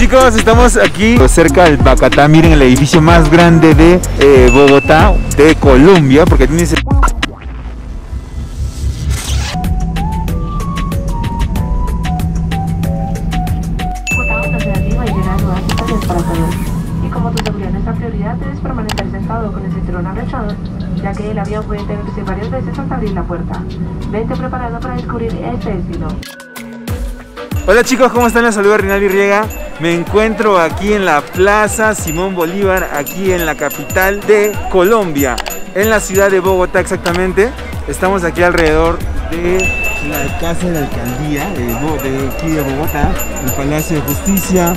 chicos, estamos aquí cerca del Bacatá. Miren el edificio más grande de Bogotá, de Colombia, porque tiene ese... Y como tu seguridad es nuestra prioridad, debes permanecer sentado con el cinturón abrochado, ya que el avión puede detenerse varias veces hasta abrir la puerta. Vente preparado para descubrir este destino. Hola chicos, ¿cómo están? Les saluda Rinaldi Riega. Me encuentro aquí en la Plaza Simón Bolívar, aquí en la capital de Colombia, en la ciudad de Bogotá exactamente. Estamos aquí alrededor de la Casa de la Alcaldía de aquí de Bogotá, el Palacio de Justicia.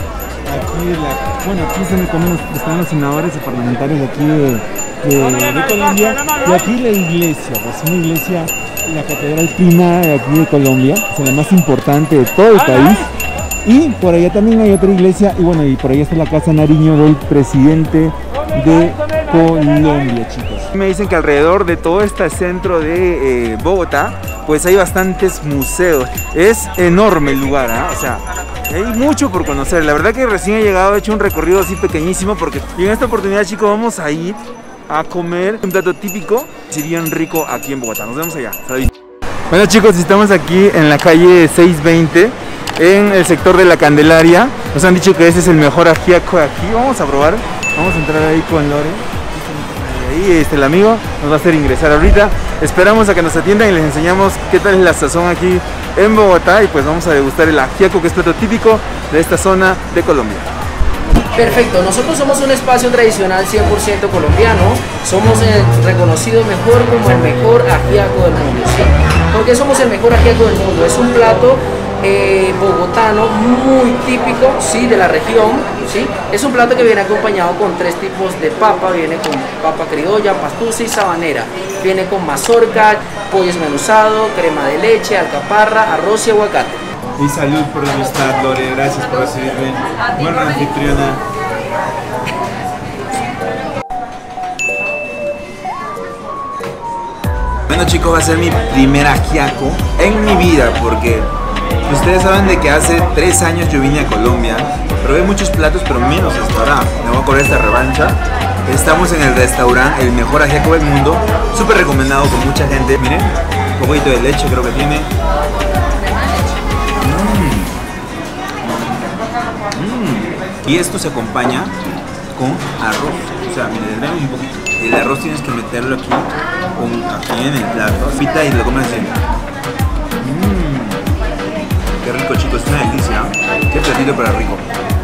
Aquí están los senadores y parlamentarios de aquí de Colombia. Y aquí la iglesia, pues una iglesia, la Catedral Prima de aquí de Colombia, es la más importante de todo el país. Y por allá también hay otra iglesia, y bueno, y por allá está la Casa Nariño del presidente de Colombia, chicos. Me dicen que alrededor de todo este centro de Bogotá, pues hay bastantes museos. Es enorme el lugar, ¿eh? O sea, hay mucho por conocer. La verdad que recién he llegado, he hecho un recorrido así pequeñísimo, porque y en esta oportunidad, chicos, vamos a ir a comer un plato típico, si bien rico, aquí en Bogotá. Nos vemos allá. Salud. Bueno chicos, estamos aquí en la calle 620, en el sector de la Candelaria. Nos han dicho que ese es el mejor ajiaco de aquí. Vamos a probar, vamos a entrar ahí con Lore. Ahí el amigo nos va a hacer ingresar ahorita. Esperamos a que nos atiendan y les enseñamos qué tal es la sazón aquí en Bogotá. Y pues vamos a degustar el ajiaco, que es plato típico de esta zona de Colombia. Perfecto, nosotros somos un espacio tradicional 100% colombiano, somos reconocidos mejor como el mejor ajiaco del mundo, ¿sí? ¿Por qué somos el mejor ajiaco del mundo? Es un plato bogotano muy típico, ¿sí? De la región, ¿sí? Es un plato que viene acompañado con 3 tipos de papa, viene con papa criolla, pastusa y sabanera, viene con mazorca, pollo esmenuzado, crema de leche, alcaparra, arroz y aguacate. Y salud por la amistad, Lore, gracias por recibirme. Buena anfitriona. Bueno chicos, va a ser mi primer ajiaco en mi vida, porque ustedes saben de que hace 3 años yo vine a Colombia, probé muchos platos pero menos hasta ahora. Me voy a correr esta revancha. Estamos en el restaurante, el mejor ajiaco del mundo, súper recomendado por mucha gente. Miren, un poquito de leche creo que tiene. Y esto se acompaña con arroz. O sea, miren, ven un poquito. El arroz tienes que meterlo aquí en el plato, fita y lo comes así. Qué rico, chicos, es una delicia. Qué platito para rico.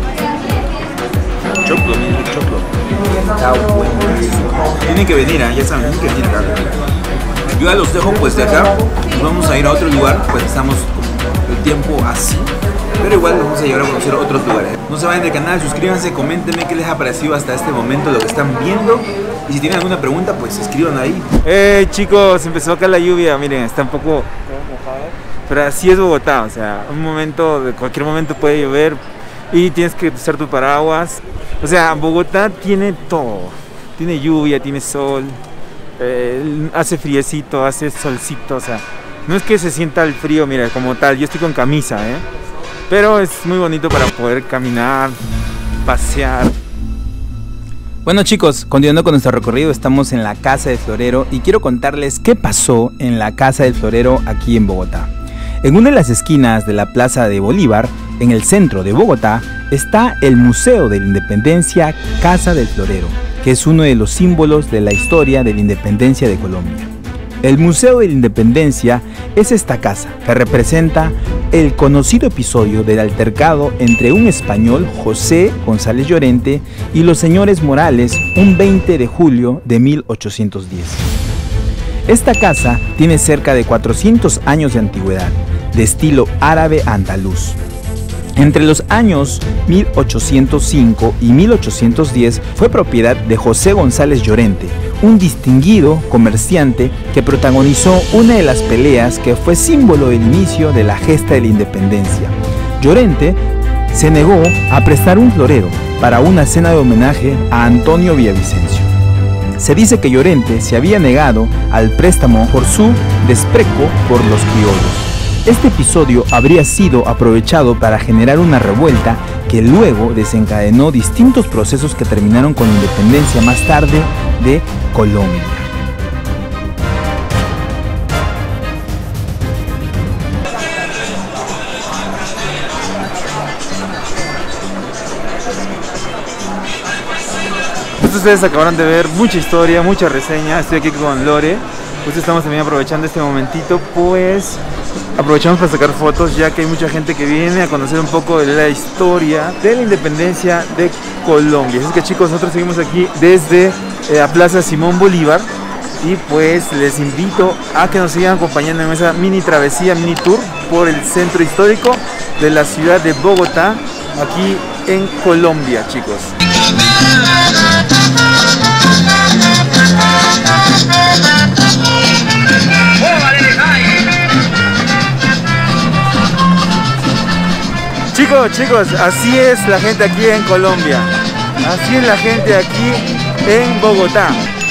Choclo, miren, choclo. Está buenísimo. Tienen que venir, ya saben, tienen que venir acá. Yo ya los dejo, pues de acá nos vamos a ir a otro lugar, pues estamos con el tiempo así. Pero igual nos vamos a llevar a conocer otros lugares. No se vayan del canal, suscríbanse, coméntenme qué les ha parecido hasta este momento lo que están viendo. Y si tienen alguna pregunta, pues escriban ahí. Chicos, empezó acá la lluvia, miren, está un poco mojado. Pero así es Bogotá, o sea, de cualquier momento puede llover y tienes que usar tu paraguas. O sea, Bogotá tiene todo. Tiene lluvia, tiene sol, hace friecito, hace solcito, o sea, no es que se sienta el frío, mira, como tal. Yo estoy con camisa, pero es muy bonito para poder caminar, pasear. Bueno chicos, continuando con nuestro recorrido, estamos en la Casa del Florero y quiero contarles qué pasó en la Casa del Florero aquí en Bogotá. En una de las esquinas de la Plaza de Bolívar, en el centro de Bogotá, está el Museo de la Independencia Casa del Florero, que es uno de los símbolos de la historia de la independencia de Colombia. El Museo de la Independencia es esta casa que representa el conocido episodio del altercado entre un español, José González Llorente, y los señores Morales un 20 de julio de 1810. Esta casa tiene cerca de 400 años de antigüedad, de estilo árabe andaluz. Entre los años 1805 y 1810 fue propiedad de José González Llorente, un distinguido comerciante que protagonizó una de las peleas que fue símbolo del inicio de la gesta de la independencia. Llorente se negó a prestar un florero para una cena de homenaje a Antonio Villavicencio. Se dice que Llorente se había negado al préstamo por su desprecio por los criollos. Este episodio habría sido aprovechado para generar una revuelta que luego desencadenó distintos procesos que terminaron con la independencia más tarde de Colombia. Ustedes acabaron de ver mucha historia, mucha reseña. Estoy aquí con Lore. Pues estamos también aprovechando este momentito, pues aprovechamos para sacar fotos, ya que hay mucha gente que viene a conocer un poco de la historia de la independencia de Colombia. Así que chicos, nosotros seguimos aquí desde la Plaza Simón Bolívar y pues les invito a que nos sigan acompañando en esa mini travesía, mini tour por el centro histórico de la ciudad de Bogotá, aquí en Colombia, chicos. Chicos, así es la gente aquí en Colombia. Así es la gente aquí en Bogotá.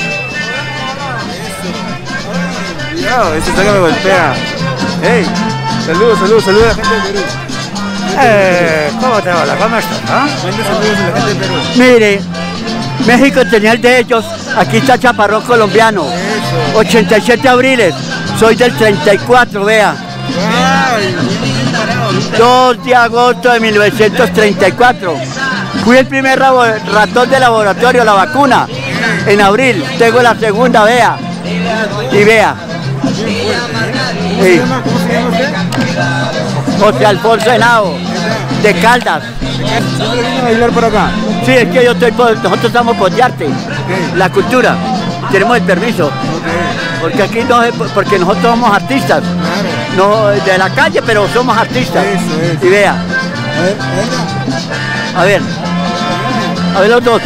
Cuidado, ese toque me golpea. Hey, saludos a la gente de Perú. ¿Cómo te va? ¿Cómo estás? Mande saludos a la gente de Perú. Mire, México tenía el de ellos, aquí está Chaparrón colombiano. Eso. 87 abriles, soy del 34, vea. Ay, 2 de agosto de 1934. Fui el primer ratón de laboratorio, la vacuna, en abril. Tengo la segunda, vea. Y vea. ¿Cómo se llama usted? José Alfonso Henao, de Caldas. ¿Siempre vienen a bailar por acá? Sí, es que nosotros estamos por de arte, la cultura. Tenemos el permiso. Porque aquí no es, porque nosotros somos artistas. No de la calle, pero somos artistas. Eso es. Y vea. A ver los dos.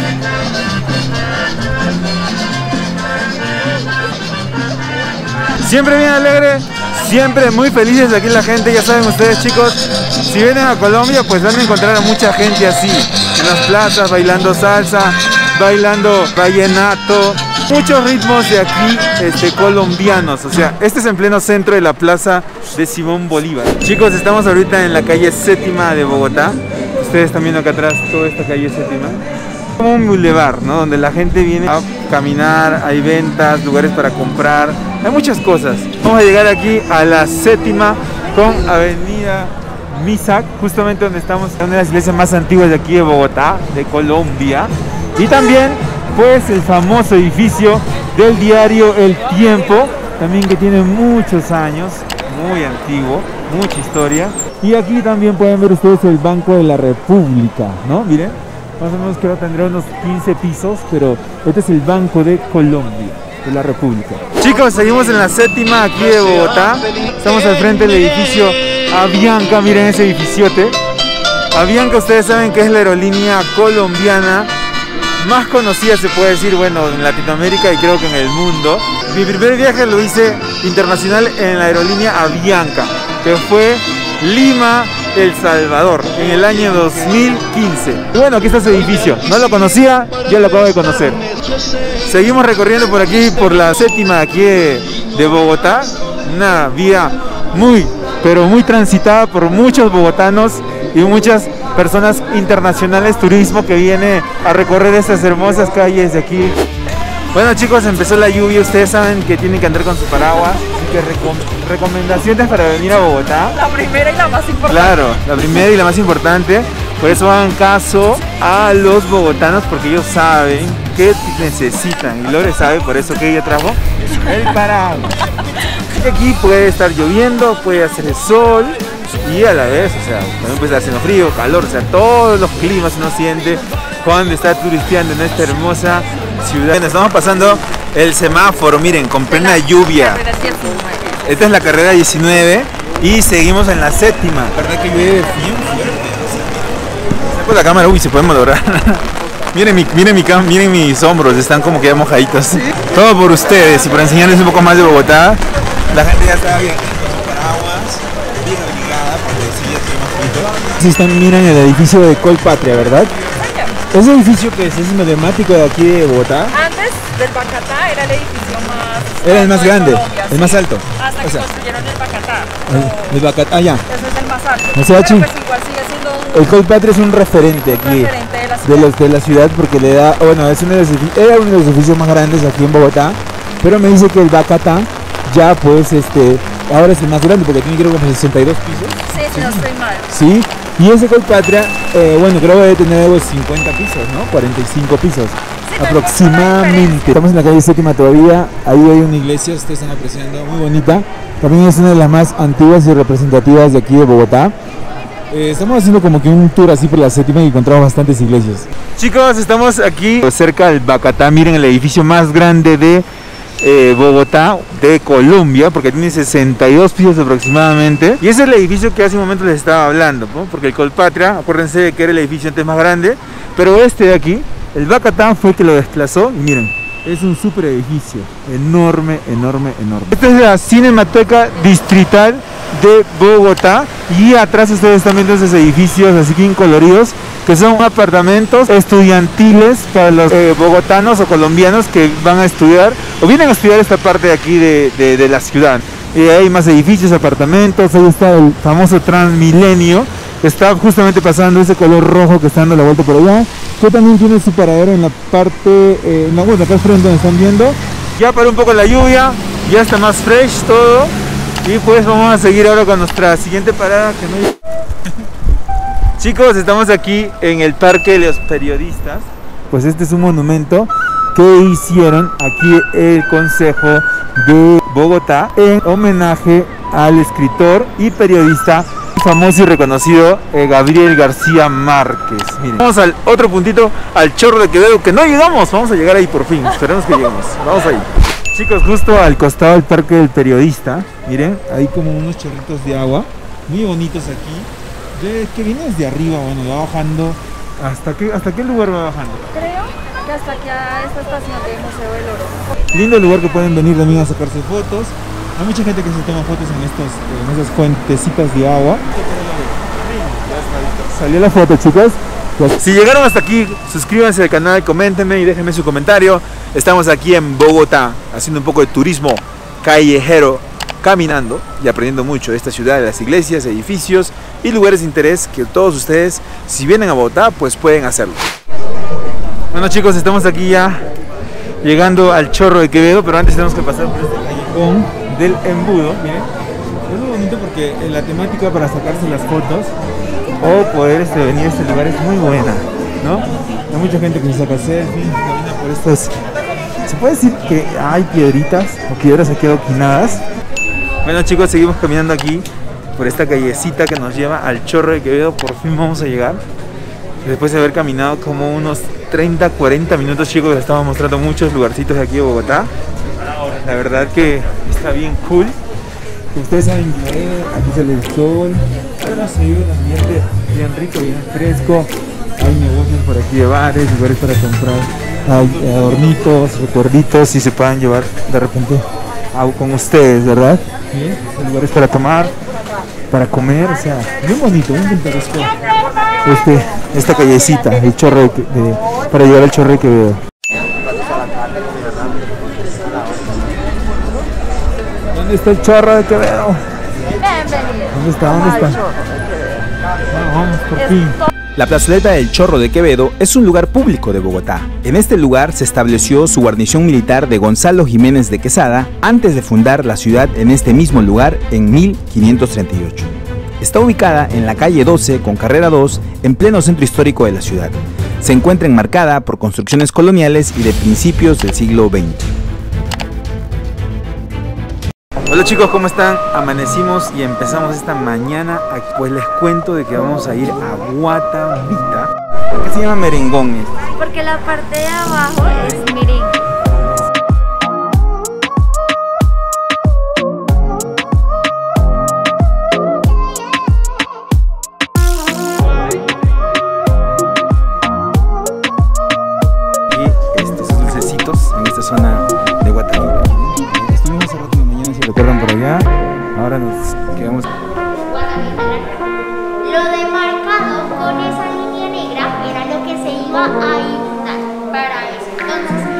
Siempre bien alegre, siempre muy felices aquí la gente. Ya saben ustedes, chicos, si vienen a Colombia pues van a encontrar a mucha gente así en las plazas, bailando salsa, bailando vallenato, muchos ritmos de aquí colombianos. O sea, este es en pleno centro de la Plaza de Simón Bolívar. Chicos, estamos ahorita en la calle Séptima de Bogotá. Ustedes están viendo acá atrás toda esta calle Séptima, como un boulevard, ¿no? Donde la gente viene a caminar, hay ventas, lugares para comprar, hay muchas cosas. Vamos a llegar aquí a la Séptima con Avenida Misac, justamente donde estamos, en una de las iglesias más antiguas de aquí de Bogotá, de Colombia. Y también pues el famoso edificio del diario El Tiempo, también que tiene muchos años, muy antiguo, mucha historia. Y aquí también pueden ver ustedes el Banco de la República, ¿no? Miren, más o menos creo que tendrá unos 15 pisos, pero este es el Banco de Colombia, de la República. Chicos, seguimos en la Séptima aquí de Bogotá. Estamos al frente del edificio Avianca, miren ese edificiote. Avianca, ustedes saben que es la aerolínea colombiana más conocida, se puede decir, bueno, en Latinoamérica y creo que en el mundo. Mi primer viaje lo hice internacional en la aerolínea Avianca, que fue Lima, El Salvador, en el año 2015. Y bueno, aquí está su edificio. No lo conocía, ya lo acabo de conocer. Seguimos recorriendo por aquí, por la Séptima aquí de Bogotá. Una vía muy, pero muy transitada por muchos bogotanos y muchas personas internacionales, turismo que viene a recorrer estas hermosas calles de aquí. Bueno chicos, empezó la lluvia, ustedes saben que tienen que andar con su paraguas, así que recomendaciones para venir a Bogotá. La primera y la más importante. Claro, la primera y la más importante, por eso hagan caso a los bogotanos porque ellos saben qué necesitan y Lore sabe, por eso que ella trajo el paraguas. Aquí puede estar lloviendo, puede hacer el sol y a la vez, o sea, también puede estar haciendo frío, calor, o sea, todos los climas uno siente cuando está turisteando en esta hermosa ciudad. Estamos pasando el semáforo, miren, con plena lluvia. Esta es la carrera 19 y seguimos en la Séptima. La verdad que llueve bien fuerte. Saco la cámara, uy, se puede malograr. miren mis hombros, están como que ya mojaditos. ¿Sí? Todo por ustedes y por enseñarles un poco más de Bogotá. La gente ya está bien con paraguas, bien abrigada, porque sí ya tiene más frío. Sí, miran el edificio de Colpatria, ¿verdad? Ese edificio que es emblemático de aquí de Bogotá. Antes del Bacatá era el edificio más... Era el más de grande, Colombia, el sí. más alto. Hasta que O sea, construyeron el Bacatá. el Bacatá, ya. Ese es el más alto. O sea, Pero pues igual sigue siendo El Colpatria es un referente aquí referente de la ciudad. de la ciudad porque le da, bueno, es era uno de los edificios más grandes aquí en Bogotá, pero me dice que el Bacatá ya pues ahora es el más grande porque tiene creo como 62 pisos. Sí, si no estoy mal. Sí, y ese Colpatria, bueno, creo que debe tener unos 50 pisos, ¿no? 45 pisos. Sí, Aproximadamente. Estamos en la calle Séptima todavía, ahí hay una iglesia, ustedes están apreciando, muy bonita. También es una de las más antiguas y representativas de aquí de Bogotá. Estamos haciendo como que un tour así por la Séptima y encontramos bastantes iglesias. Chicos, estamos aquí cerca del Bacatá, miren el edificio más grande de Bogotá, de Colombia, porque tiene 62 pisos aproximadamente. Y ese es el edificio que hace un momento les estaba hablando, ¿no? Porque el Colpatria, acuérdense de que era el edificio antes más grande, pero este de aquí, el Bacatá, fue el que lo desplazó. Y miren, es un super edificio, enorme, enorme, enorme. Esta es la Cinemateca Distrital de Bogotá y atrás ustedes están viendo esos edificios así que coloridos que son apartamentos estudiantiles para los bogotanos o colombianos que van a estudiar o vienen a estudiar esta parte de aquí de la ciudad. Y hay más edificios, apartamentos, ahí está el famoso Transmilenio, que está justamente pasando ese color rojo que está dando la vuelta por allá, que también tiene su paradero en la parte, bueno, acá al frente donde están viendo. Ya paró un poco la lluvia, ya está más fresh todo. Y pues vamos a seguir ahora con nuestra siguiente parada que no... Chicos, estamos aquí en el Parque de los Periodistas. Pues este es un monumento que hicieron aquí el Consejo de Bogotá en homenaje al escritor y periodista famoso y reconocido Gabriel García Márquez. Miren. Vamos al otro puntito, al Chorro de Quevedo, que no llegamos. Vamos a llegar ahí por fin, esperemos que lleguemos. Vamos ahí. Chicos, justo al costado del Parque del Periodista, miren, hay como unos chorritos de agua muy bonitos aquí, que viene desde arriba, bueno, va bajando. ¿Hasta qué lugar va bajando? Creo que hasta aquí a esta estación del Museo del Oro. Lindo lugar que pueden venir también a sacarse fotos. Hay mucha gente que se toma fotos en esas fuentecitas de agua. Salió la foto, chicos. Si llegaron hasta aquí, suscríbanse al canal, coméntenme y déjenme su comentario. Estamos aquí en Bogotá, haciendo un poco de turismo callejero, caminando y aprendiendo mucho de esta ciudad, de las iglesias, edificios y lugares de interés que todos ustedes, si vienen a Bogotá, pues pueden hacerlo. Bueno chicos, estamos aquí ya llegando al Chorro de Quevedo, pero antes tenemos que pasar por este callejón del embudo. Miren, es muy bonito porque la temática para sacarse las fotos o poder venir a este lugar es muy buena, ¿no? Hay mucha gente que se saca selfie, camina por estos... Se puede decir que hay piedritas o piedras aquí adoquinadas. Bueno chicos, seguimos caminando aquí por esta callecita que nos lleva al Chorro de Quevedo. Por fin vamos a llegar. Después de haber caminado como unos 30, 40 minutos, chicos, les estamos mostrando muchos lugarcitos de aquí de Bogotá. La verdad que está bien cool. Ustedes saben que aquí sale el sol, ahora se vive un ambiente bien rico, bien fresco. Hay negocios por aquí de bares, lugares para comprar, hay adornitos, recuerditos y se puedan llevar de repente con ustedes, ¿verdad? ¿Sí? Hay lugares para tomar, para comer, o sea, bien bonito, bien pintoresco. Esta callecita, el Chorro para llegar al Chorro de Quevedo. ¿Dónde está el Chorro de Quevedo? ¿Dónde está? Vamos, por fin. La plazoleta del Chorro de Quevedo es un lugar público de Bogotá. En este lugar se estableció su guarnición militar de Gonzalo Jiménez de Quesada antes de fundar la ciudad en este mismo lugar en 1538. Está ubicada en la calle 12 con carrera 2 en pleno centro histórico de la ciudad. Se encuentra enmarcada por construcciones coloniales y de principios del siglo XX. Hola chicos, ¿cómo están? Amanecimos y empezamos esta mañana. Pues les cuento de que vamos a ir a Guatavita. ¿Por qué se llama merengones? Porque la parte de abajo es merengue. Y estos dulcecitos en esta zona de Guatavita. Estuvimos hace rato en la mañana, si recuerdan, por allá. Ahora nos quedamos. Lo demarcado con esa línea negra era lo que se iba a inundar para eso. Entonces